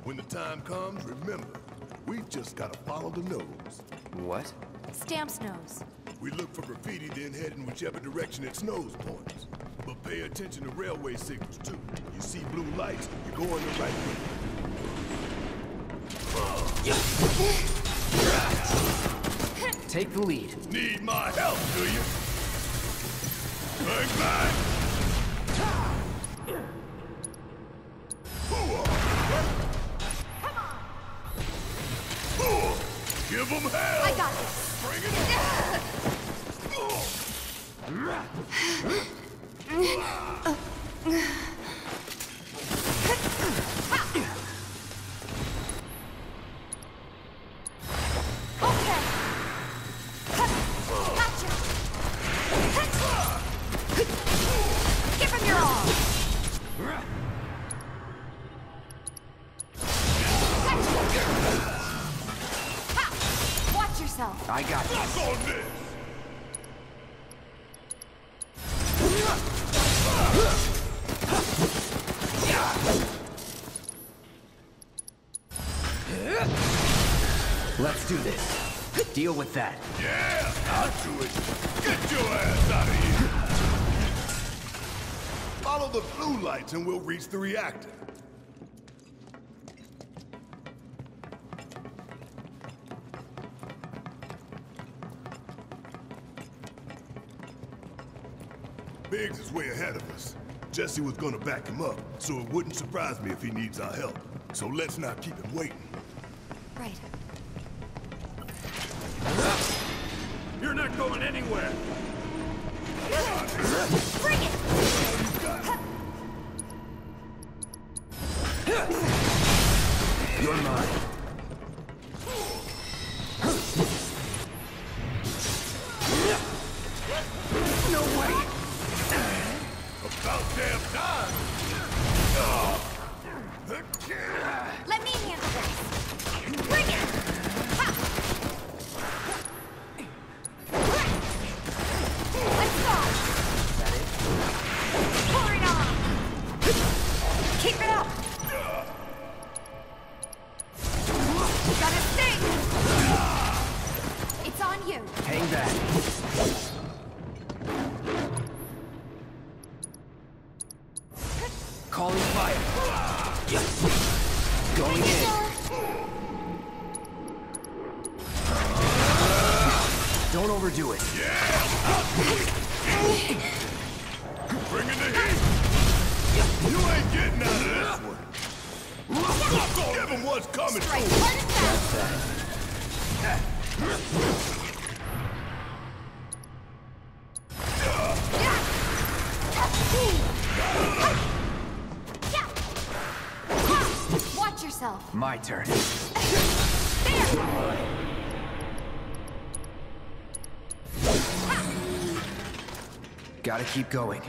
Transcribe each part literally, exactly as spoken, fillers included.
When the time comes, remember, we just gotta follow the nose. What? Stamp's nose. We look for graffiti, then head in whichever direction its nose points. But pay attention to railway signals, too. You see blue lights, you're going the right way. Take the lead. Need my help, do you? Bang, bang! Give them hell! I got this. Bring it Okay. Gotcha. Give him your all. Watch yourself. I got this. Suck on this! Let's do this. Deal with that. Yeah, I'll do it. Get your ass out of here. Follow the blue lights and we'll reach the reactor. Biggs is way ahead of us. Jesse was gonna back him up, so it wouldn't surprise me if he needs our help. So let's not keep him waiting. Right. You're not going anywhere! Bring it! You're mine. No way! About damn time! Let me handle this. Bring it! Ha! Let's go! Is that it? Pour it on! Keep it up! Gotta stay! It's on you! Hang back. Calling fire. Going in. Don't overdo it. Yeah! Bring in the heat! You ain't getting out of this one! Give him what's coming Strike to him! hard and fast! Watch yourself! My turn. There! Gotta keep going.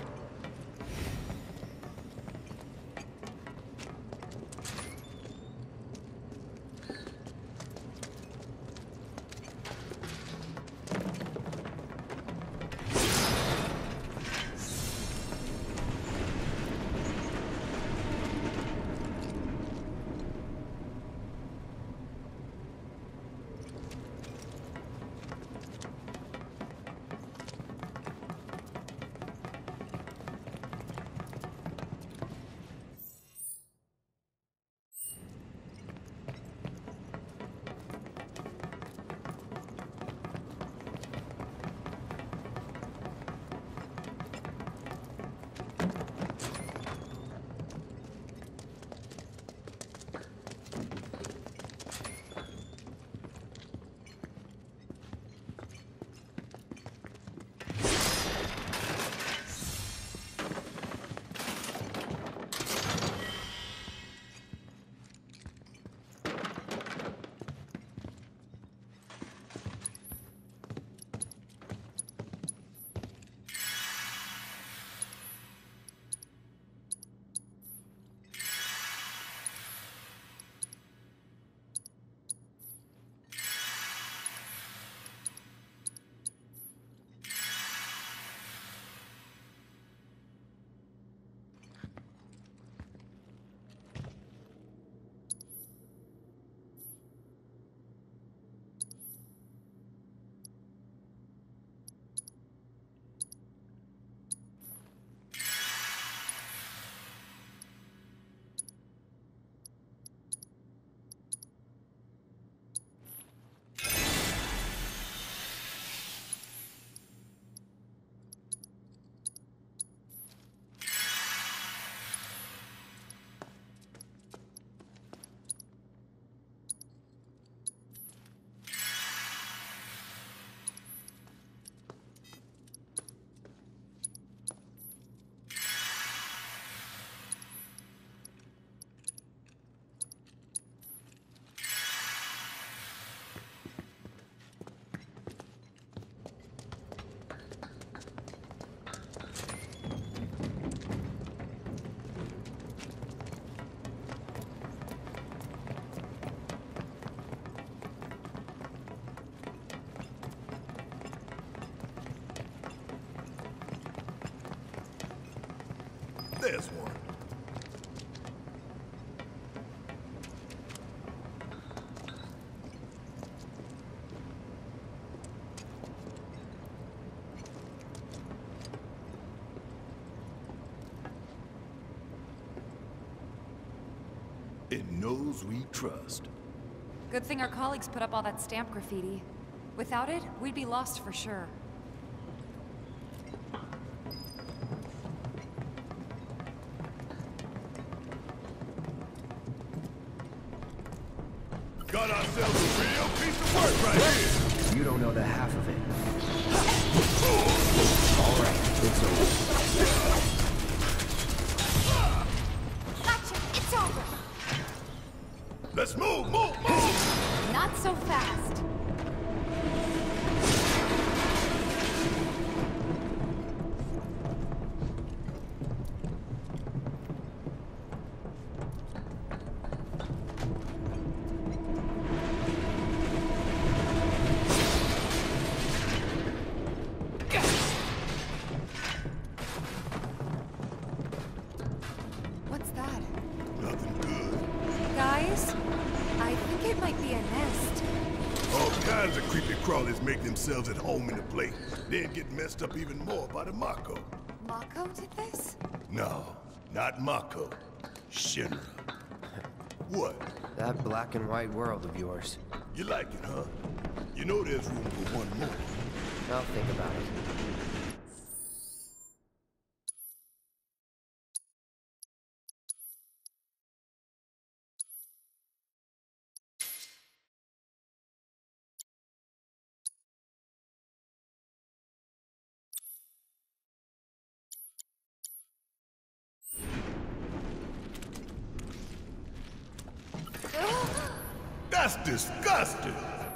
There's one. It knows we trust. Good thing our colleagues put up all that stamp graffiti. Without it, we'd be lost for sure. Got ourselves a real piece of work right here. You don't know the half of it. All right, it's over. Gotcha! It's over! Let's move, move, move! Not so fast. What's that? Nothing good. Guys? I think it might be a nest. All kinds of creepy crawlers make themselves at home in the place, then get messed up even more by the Mako. Mako did this? No, not Mako. Shinra. What? That black and white world of yours. You like it, huh? You know there's room for one more. I'll think about it. That's disgusting!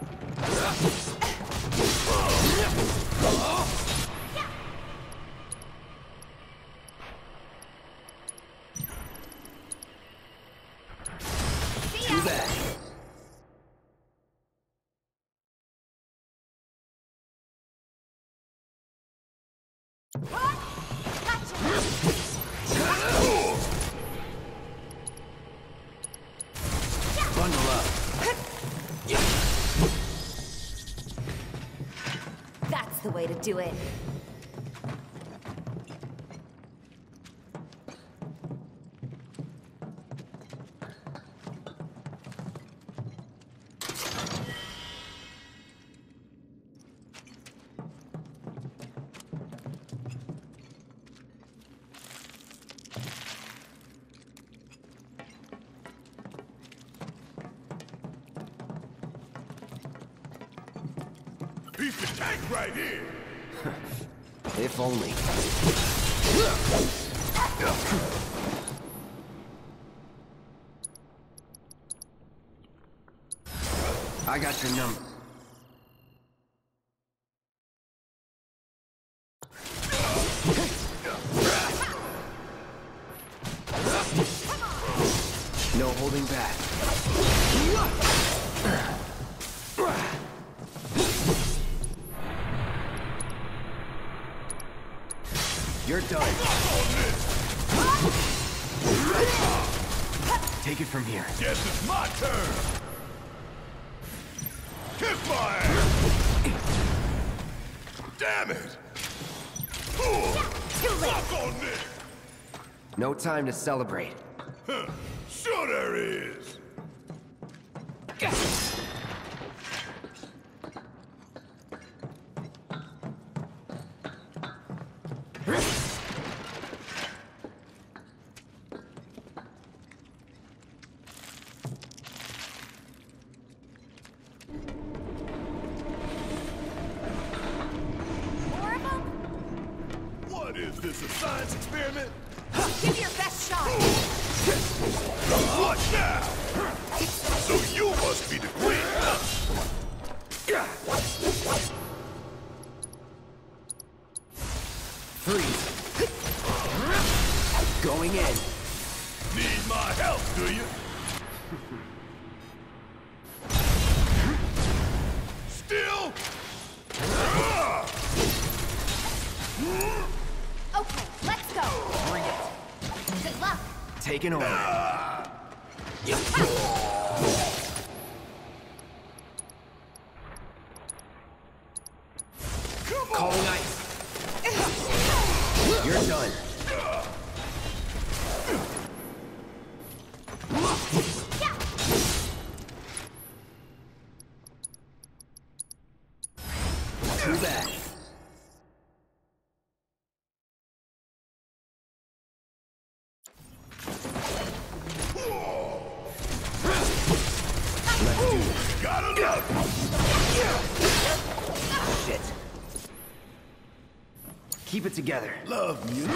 Too bad. Bundle up. That's the way to do it. Piece of tank right here! If only. I got your number. No holding back. You're done. Take it from here. Guess it's my turn! Kiss my ass! Damn it! Too late. Fuck on this! No time to celebrate. Huh. Sure there is! More of them? What is this, a science experiment? Give your best shot. What now? So you must be the queen, huh? Freeze. Going in. Need my help, do you? Still? Okay, let's go. Bring it. taking over. Ah! Calling ice. You're done. Too bad. Got enough! Shit. Keep it together. Love me.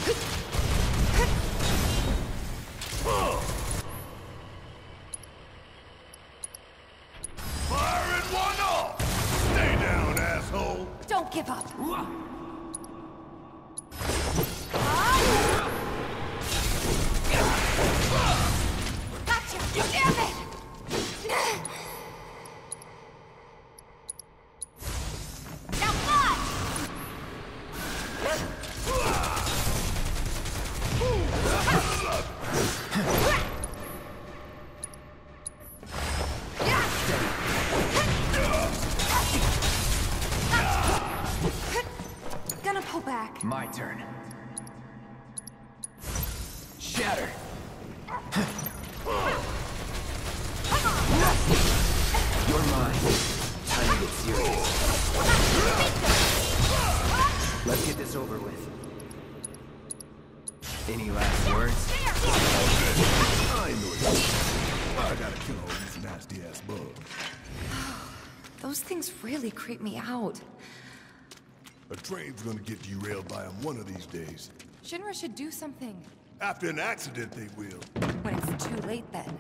Firing one off! Stay down, asshole! Don't give up. Gotcha! Damn it! Now fly! Gonna pull back. My turn. Shatter. You're mine. Time to get serious. Let's get this over with. Any last words? I know it. I gotta kill all these nasty-ass bugs. Those things really creep me out. A train's gonna get derailed by them one of these days. Shinra should do something. After an accident, they will. When it's too late, then.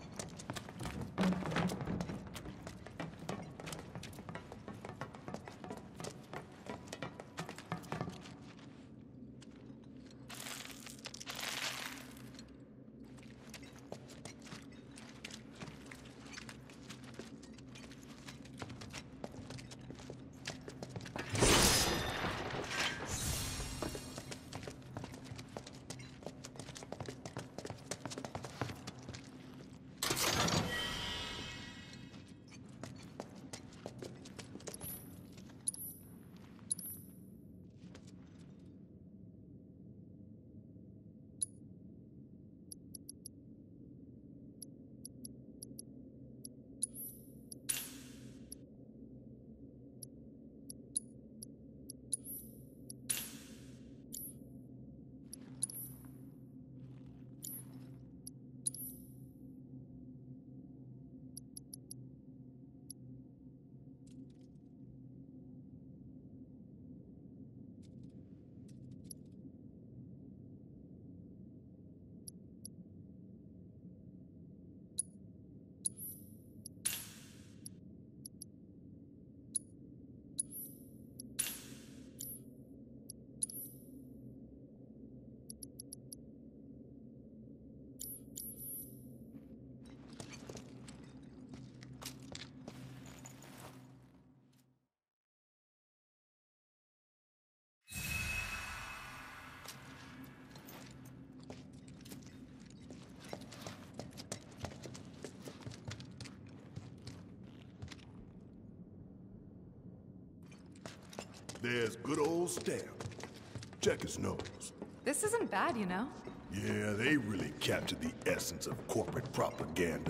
There's good old Stamp. Check his nose. This isn't bad, you know? Yeah, they really captured the essence of corporate propaganda.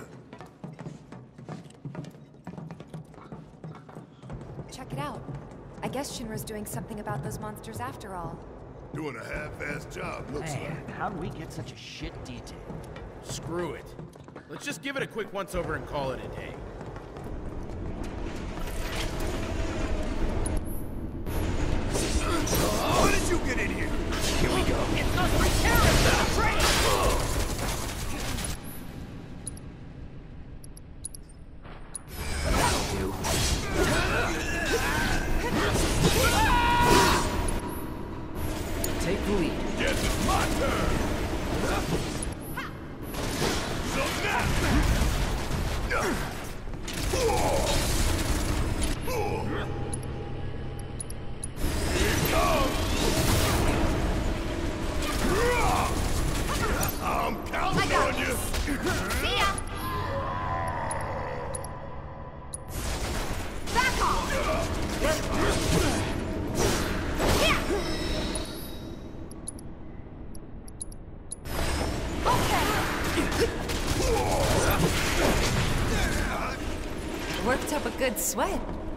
Check it out. I guess Shinra's doing something about those monsters after all. Doing a half-assed job, looks Man, like. how do we get such a shit detail? Screw it. Let's just give it a quick once-over and call it a day. How did you get in here? Here we go. It's not my terrorists that are trained! That'll do. Take the lead. Guess it's my turn. So now, Worked up a good sweat.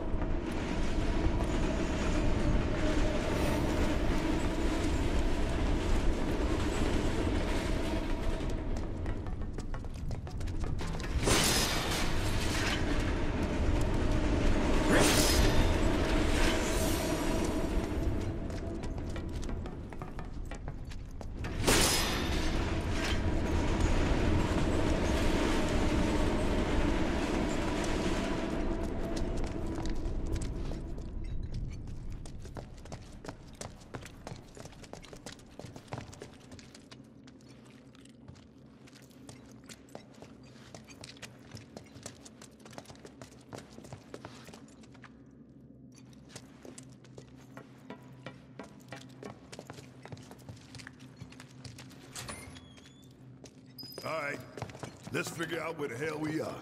All right, let's figure out where the hell we are.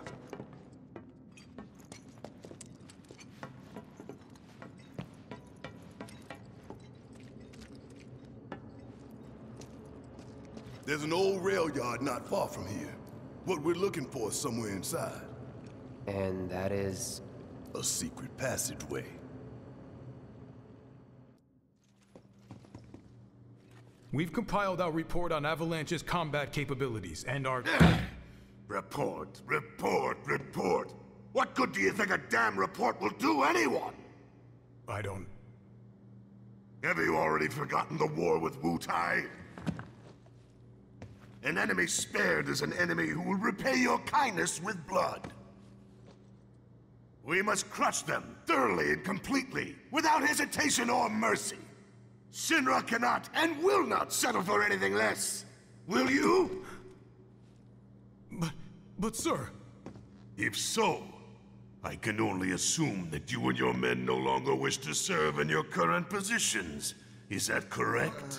There's an old rail yard not far from here. What we're looking for is somewhere inside. And that is... A secret passageway. We've compiled our report on Avalanche's combat capabilities and our... Report, report, report. What good do you think a damn report will do anyone? I don't... Have you already forgotten the war with Wu-Tai? An enemy spared is an enemy who will repay your kindness with blood. We must crush them thoroughly and completely, without hesitation or mercy. Shinra cannot and will not settle for anything less. Will you? But... but sir... If so, I can only assume that you and your men no longer wish to serve in your current positions. Is that correct?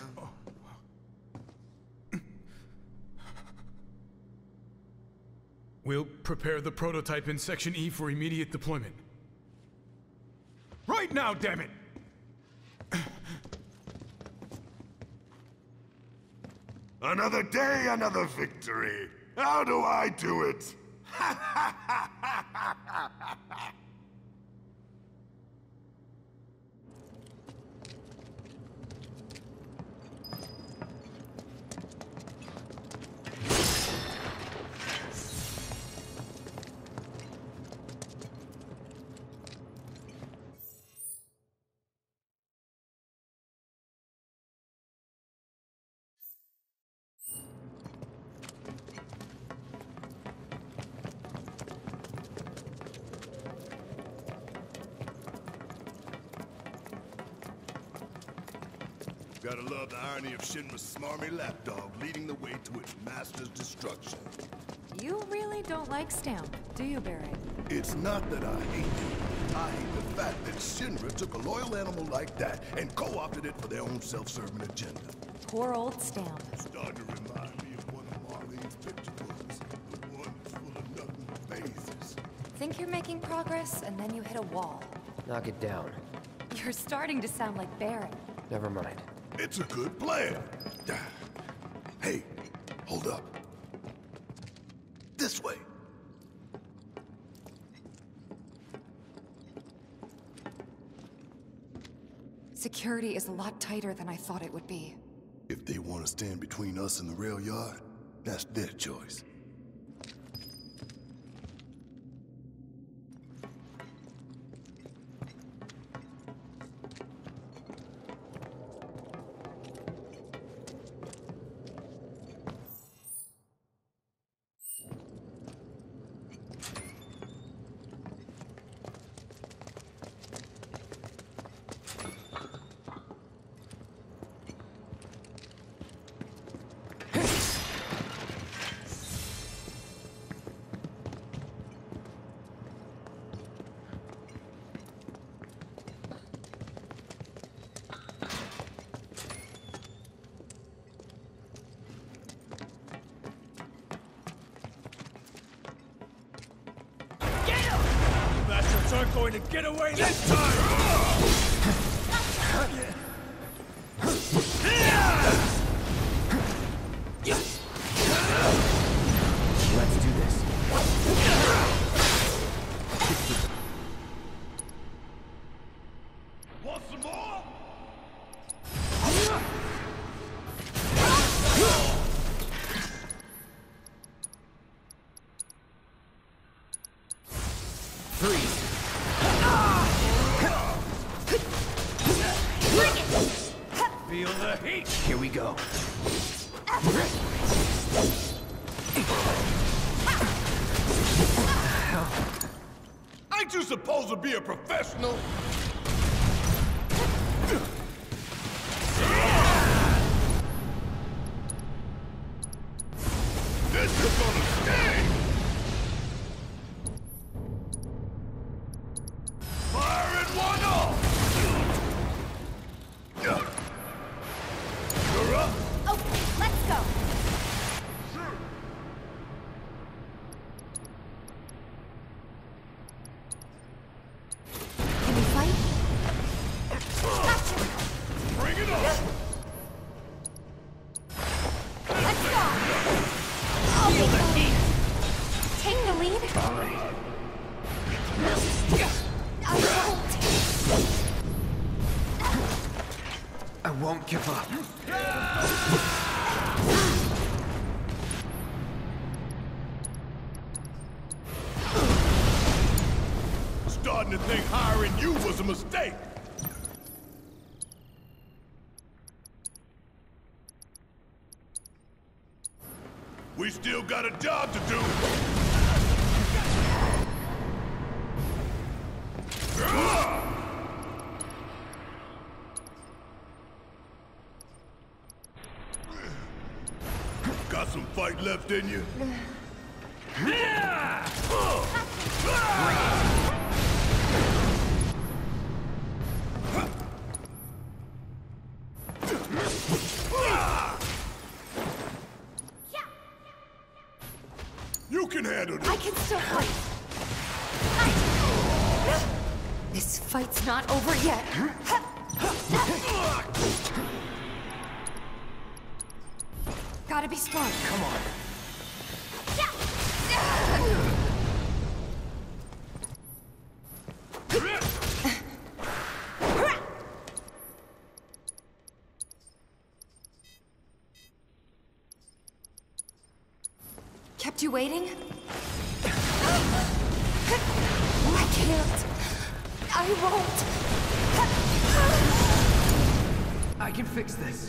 We'll prepare the prototype in Section E for immediate deployment. Right now, damn it! Another day, another victory. How do I do it? Gotta love the irony of Shinra's smarmy lapdog leading the way to its master's destruction. You really don't like Stamp, do you, Barrett? It's not that I hate it. I hate the fact that Shinra took a loyal animal like that and co-opted it for their own self-serving agenda. Poor old Stamp. Starting to remind me of one of Marlene's picture books. The one that's full of nothing but phases. Think you're making progress, and then you hit a wall. Knock it down. You're starting to sound like Barrett. Never mind. It's a good plan. Hey, hold up. This way. Security is a lot tighter than I thought it would be. If they want to stand between us and the rail yard, that's their choice. Bastards aren't going to get away this time! Want some more? Freeze. Feel the heat! Here we go. Ain't you supposed to be a professional? This is gonna sting! Fire at one off! You're up! Okay, let's go. Can we fight? Gotcha. Bring it on! Let's go. Feel the heat. Take the lead. All right. I won't. I won't give up. Starting to think hiring you was a mistake. We still got a job to do. Got some fight left in you? You can handle I this. can still fight. This fight's not over yet. Gotta be smart. Come on. Kept you waiting? I can't. I won't. I can fix this.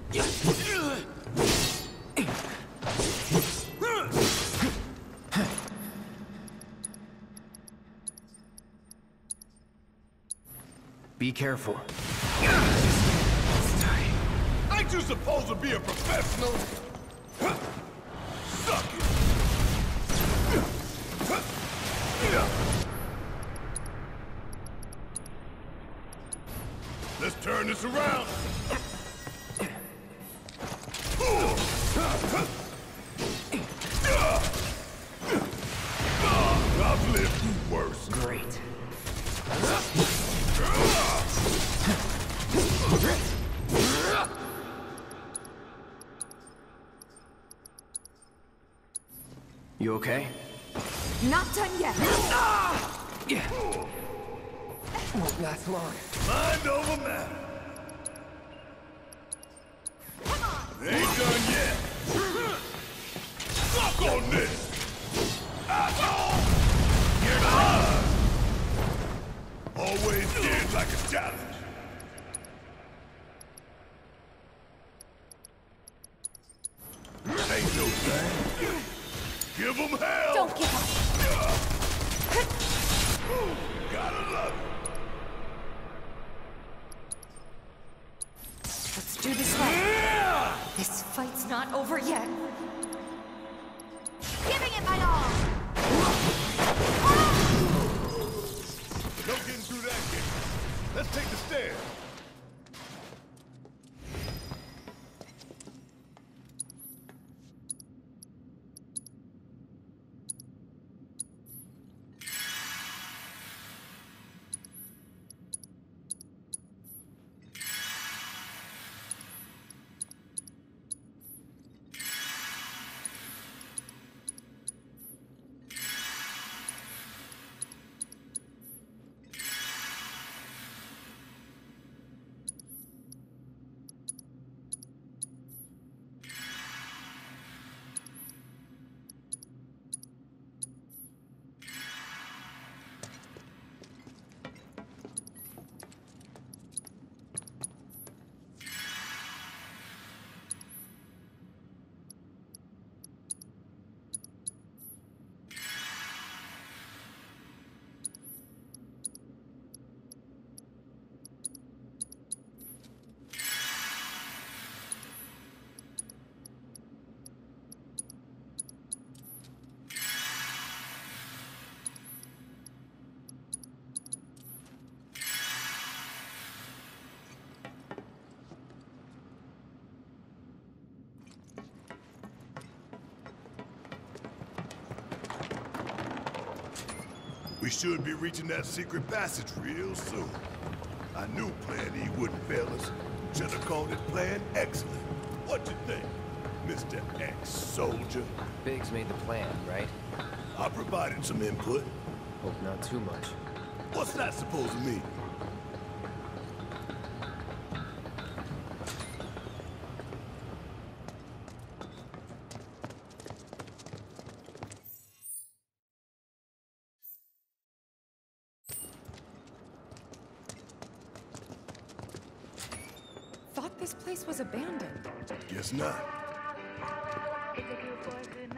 Be careful. Ain't you supposed to be a professional? Suck it! Let's turn this around. I've lived through worse. Great. You okay? Not done yet. Yeah. Won't last long. Mind over matter. Ain't done yet. Suck on this. Asshole! You're done. Always did like a challenge. Ain't no thing. Give them hell. Don't give up. Gotta love it. Let's do this right. This fight's not over yet. Giving it my all. No getting through that gate. Let's take the stairs. We should be reaching that secret passage real soon. I knew Plan E wouldn't fail us. Should have called it Plan Excellent. What you think, Mister Ex-Soldier? Biggs made the plan, right? I provided some input. Hope not too much. What's that supposed to mean? Thought this place was abandoned. Guess not.